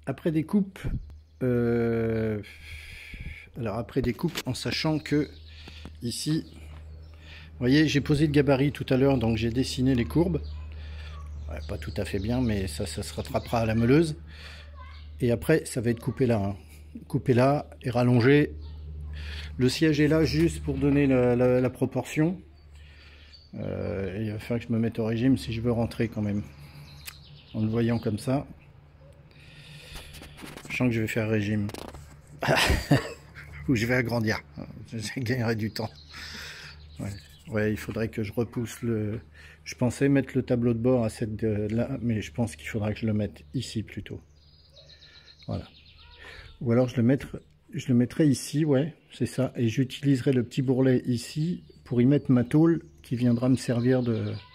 après découpe, alors après découpe, en sachant que ici, vous voyez, j'ai posé le gabarit tout à l'heure, donc j'ai dessiné les courbes. Ouais, pas tout à fait bien, mais ça se rattrapera à la meuleuse. Et après, ça va être coupé là, hein. Coupé là et rallongé. Le siège est là juste pour donner la proportion. Il va falloir que je me mette au régime si je veux rentrer quand même. En le voyant comme ça, je sens que je vais faire régime. Ou je vais agrandir. Je gagnerai du temps. Ouais. Ouais, il faudrait que je repousse le... Je pensais mettre le tableau de bord à cette là, mais je pense qu'il faudra que je le mette ici plutôt. Voilà. Ou alors je le mettrai ici, ouais, c'est ça. Et j'utiliserai le petit bourrelet ici pour y mettre ma tôle qui viendra me servir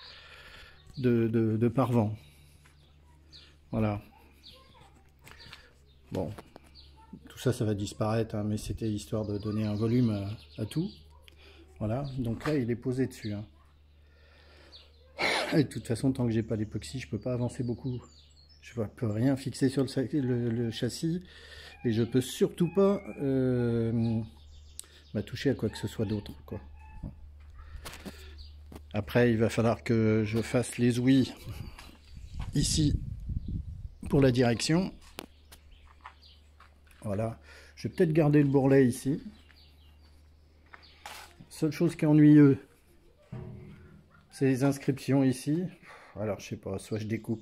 de pare-vent. Voilà. Bon, tout ça, ça va disparaître, hein, mais c'était histoire de donner un volume à tout. Voilà, donc là, il est posé dessus, hein. Et de toute façon, tant que j'ai pas l'époxy, je peux pas avancer beaucoup. Je ne peux rien fixer sur le châssis. Et je peux surtout pas toucher à quoi que ce soit d'autre, quoi. Après, il va falloir que je fasse les ouïes ici pour la direction. Voilà. Je vais peut-être garder le bourrelet ici. Seule chose qui est ennuyeuse, c'est les inscriptions ici. Alors, je sais pas, soit je découpe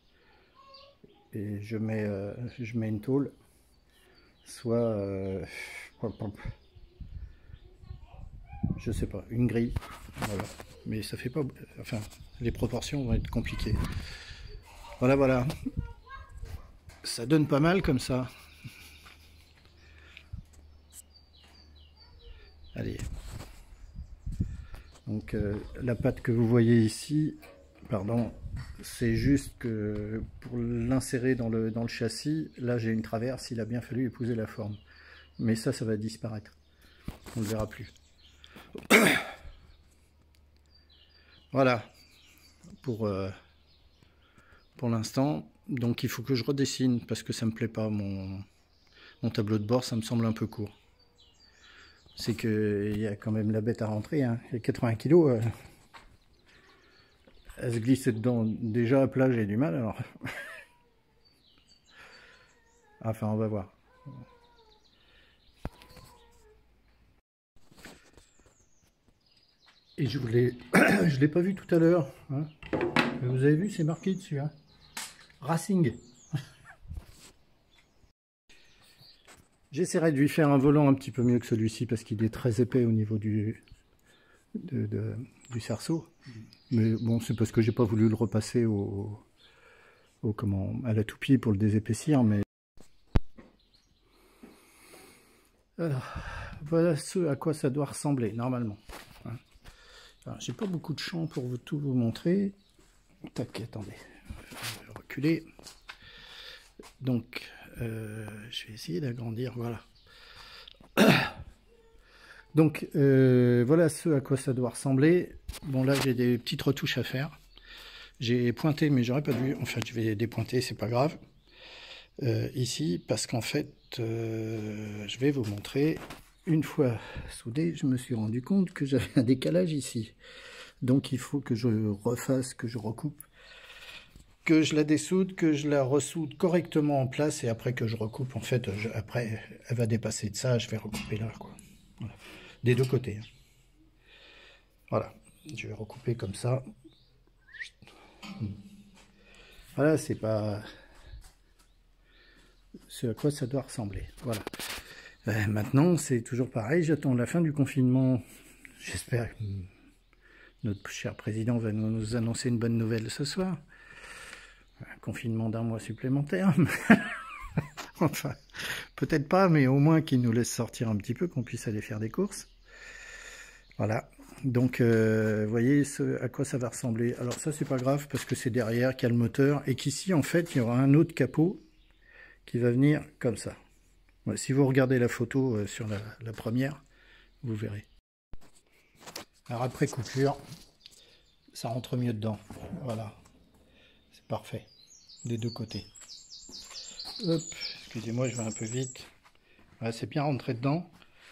et je mets une tôle, soit je sais pas, une grille. Voilà. Mais ça fait pas... Enfin, les proportions vont être compliquées. Voilà, voilà. Ça donne pas mal comme ça. Allez. Donc, la patte que vous voyez ici, pardon, c'est juste que pour l'insérer dans le châssis, là j'ai une traverse, il a bien fallu épouser la forme. Mais ça va disparaître. On ne le verra plus. Voilà. Pour l'instant. Donc il faut que je redessine parce que ça me plaît pas mon tableau de bord, ça me semble un peu court. C'est qu'il y a quand même la bête à rentrer, hein. Il y a 80 kg. Elle se glisse dedans. Déjà à plat, j'ai du mal alors. Enfin, on va voir. Et je l'ai pas vu tout à l'heure, hein. Vous avez vu, c'est marqué dessus, hein. Racing. J'essaierai de lui faire un volant un petit peu mieux que celui-ci parce qu'il est très épais au niveau du cerceau. Mais bon, c'est parce que j'ai pas voulu le repasser à la toupie pour le désépaissir. Mais alors, voilà ce à quoi ça doit ressembler normalement. Alors, j'ai pas beaucoup de champ pour tout vous montrer. Tac, attendez, je vais reculer. Donc, je vais essayer d'agrandir, voilà. Donc, voilà ce à quoi ça doit ressembler. Bon, là, j'ai des petites retouches à faire. J'ai pointé, mais j'aurais pas dû. Enfin, je vais dépointer, c'est pas grave. Ici, parce qu'en fait, je vais vous montrer. Une fois soudé, je me suis rendu compte que j'avais un décalage ici. Donc, il faut que je refasse, que je recoupe, que je la dessoude, que je la ressoude correctement en place et après que je recoupe. En fait, après, elle va dépasser de ça, je vais recouper là, quoi. Voilà. Des deux côtés. Voilà, je vais recouper comme ça. Voilà, c'est pas ce à quoi ça doit ressembler. Voilà. Maintenant, c'est toujours pareil. J'attends la fin du confinement. J'espère que notre cher président va nous annoncer une bonne nouvelle ce soir. Un confinement d'1 mois supplémentaire. Enfin, peut-être pas, mais au moins qu'il nous laisse sortir un petit peu, qu'on puisse aller faire des courses. Voilà. Donc, vous voyez à quoi ça va ressembler. Alors ça, c'est pas grave, parce que c'est derrière qu'il y a le moteur, et qu'ici, en fait, il y aura un autre capot qui va venir comme ça. Ouais, si vous regardez la photo sur la première, vous verrez. Alors après coupure, ça rentre mieux dedans. Voilà. C'est parfait. Des deux côtés. Hop, excusez-moi, je vais un peu vite. Voilà, c'est bien rentré dedans.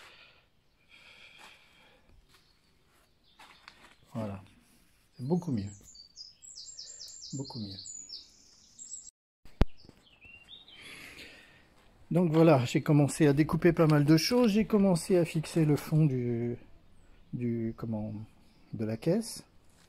Voilà, c'est beaucoup mieux. Beaucoup mieux. Donc voilà, j'ai commencé à découper pas mal de choses. J'ai commencé à fixer le fond de la caisse.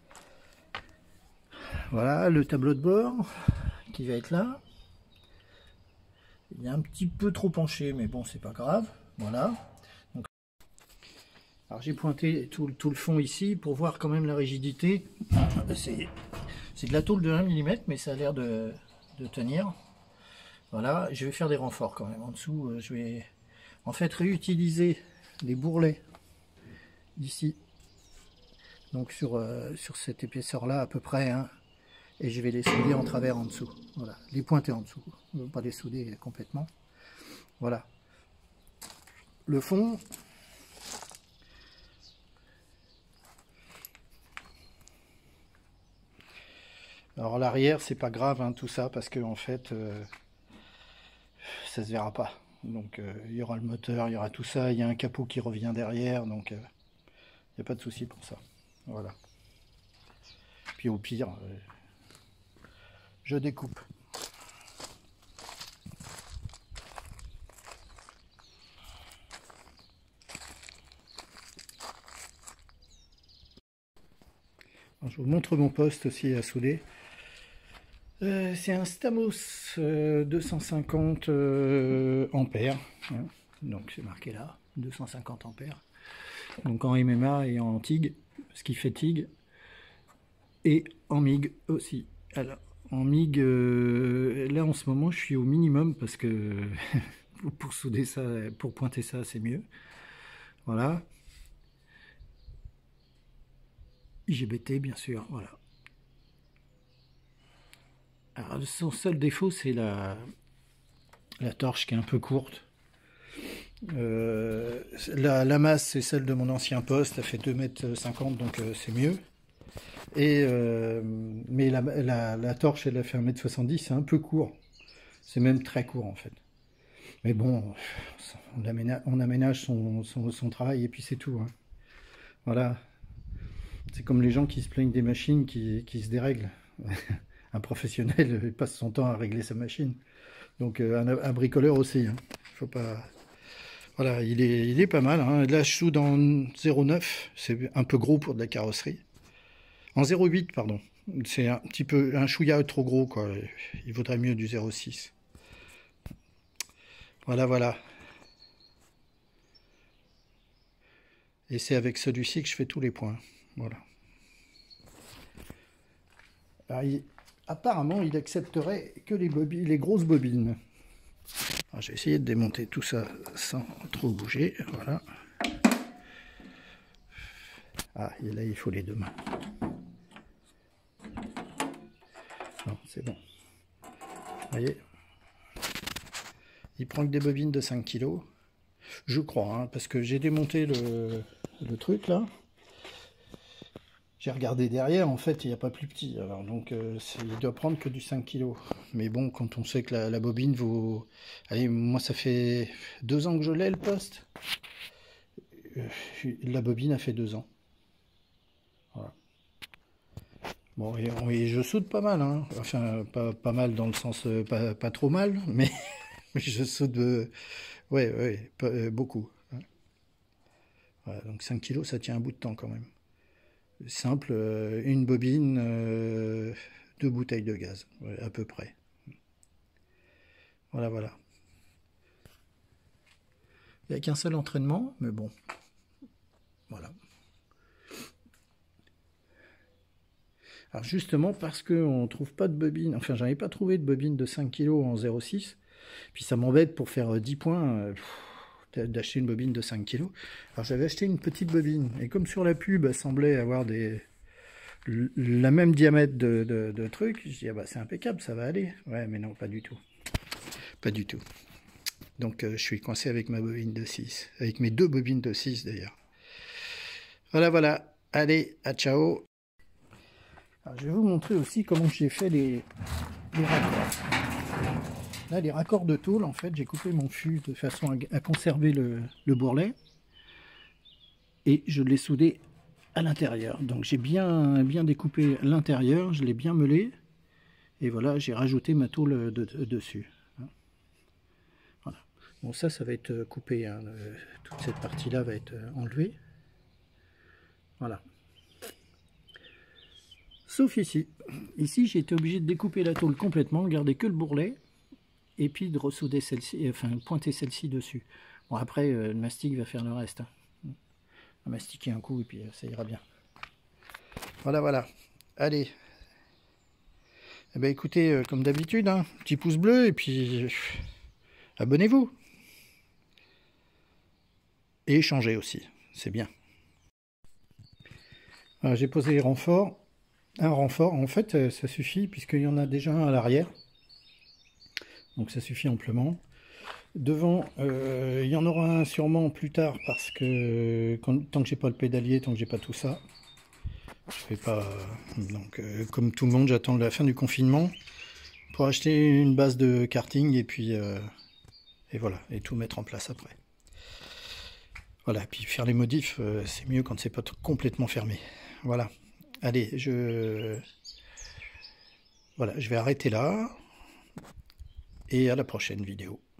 Voilà, le tableau de bord qui va être là. Il est un petit peu trop penché, mais bon, c'est pas grave. Voilà. Donc, alors j'ai pointé tout le fond ici pour voir quand même la rigidité. C'est de la tôle de 1 mm, mais ça a l'air de tenir. Voilà, je vais faire des renforts quand même. En dessous, je vais en fait réutiliser les bourrelets d'ici. Donc sur cette épaisseur-là à peu près, hein, et je vais les souder en travers en dessous. Voilà, les pointer en dessous, pas les souder complètement. Voilà. Le fond. Alors l'arrière, c'est pas grave, hein, tout ça, parce que en fait, ça se verra pas. Donc il y aura le moteur, il y aura tout ça, il y a un capot qui revient derrière, donc il n'y a pas de souci pour ça. Voilà. Puis au pire, je découpe. Alors, je vous montre mon poste aussi à souder. C'est un Stamos 250 ampères, hein. Donc c'est marqué là, 250 ampères. Donc en MMA et en TIG, ce qui fait TIG, et en MIG aussi. Alors en MIG, là en ce moment je suis au minimum parce que pour souder ça, pour pointer ça c'est mieux. Voilà. IGBT bien sûr, voilà. Alors son seul défaut c'est la torche qui est un peu courte. La masse c'est celle de mon ancien poste, ça fait 2,50 m, donc c'est mieux. Et mais la torche elle a fait 1,70 m, c'est un peu court. C'est même très court en fait. Mais bon, on aménage son travail et puis c'est tout, hein. Voilà. C'est comme les gens qui se plaignent des machines qui se dérèglent. Un professionnel il passe son temps à régler sa machine. Donc un bricoleur aussi, hein. Faut pas... Voilà, il est pas mal, hein. Là je soude en 0,9, c'est un peu gros pour de la carrosserie. En 0,8 pardon, c'est un petit peu un chouïa trop gros quoi. Il vaudrait mieux du 0,6. Voilà, voilà. Et c'est avec celui-ci que je fais tous les points. Voilà. Alors, apparemment, il accepterait que les grosses bobines. Alors, j'ai essayé de démonter tout ça sans trop bouger. Voilà. Ah, et là, il faut les deux mains. Non, c'est bon. Vous voyez, il prend que des bobines de 5 kg. Je crois, hein, parce que j'ai démonté le truc là. J'ai regardé derrière, en fait, il n'y a pas plus petit. Alors, donc, il doit prendre que du 5 kg. Mais bon, quand on sait que la bobine vaut... Allez, moi, ça fait 2 ans que je l'ai, le poste. La bobine a fait 2 ans. Voilà. Bon, et je soude pas mal, hein. Enfin, pas mal dans le sens... pas trop mal, mais je soude... ouais, beaucoup. Hein. Voilà, donc 5 kg, ça tient un bout de temps quand même. Simple, une bobine, 2 bouteilles de gaz, ouais, à peu près. Voilà, voilà. Il n'y a qu'un seul entraînement, mais bon, voilà. Alors justement, parce qu'on ne trouve pas de bobine, enfin, j'avais pas trouvé de bobine de 5 kg en 0,6, puis ça m'embête pour faire 10 points, d'acheter une bobine de 5 kg. Alors j'avais acheté une petite bobine, et comme sur la pub, elle semblait avoir la même diamètre de truc, je dis ah bah c'est impeccable, ça va aller. Ouais, mais non, pas du tout. Pas du tout. Donc je suis coincé avec ma bobine de 6, avec mes 2 bobines de 6 d'ailleurs. Voilà, voilà. Allez, à ciao. Alors, je vais vous montrer aussi comment j'ai fait les raccords. Là, les raccords de tôle, en fait, j'ai coupé mon fût de façon à conserver le bourrelet. Et je l'ai soudé à l'intérieur. Donc j'ai bien découpé l'intérieur, je l'ai bien meulé. Et voilà, j'ai rajouté ma tôle dessus. Voilà. Bon, ça va être coupé. Hein. Toute cette partie-là va être enlevée. Voilà. Sauf ici. Ici, j'ai été obligé de découper la tôle complètement, garder que le bourrelet. Et puis de ressouder celle-ci, enfin pointer celle-ci dessus. Bon, après, le mastic va faire le reste. Hein. On va mastiquer un coup et puis ça ira bien. Voilà, voilà. Allez. Eh ben, écoutez, comme d'habitude, hein, petit pouce bleu et puis abonnez-vous. Et échangez aussi, c'est bien. J'ai posé les renforts. Un renfort, en fait, ça suffit puisqu'il y en a déjà un à l'arrière. Donc ça suffit amplement. Devant, il y en aura un sûrement plus tard parce que tant que j'ai pas le pédalier, tant que j'ai pas tout ça, je fais pas. Donc comme tout le monde, j'attends la fin du confinement pour acheter une base de karting et puis et voilà, et tout mettre en place après. Voilà, puis faire les modifs, c'est mieux quand c'est pas complètement fermé. Voilà. Allez, voilà, je vais arrêter là et à la prochaine vidéo.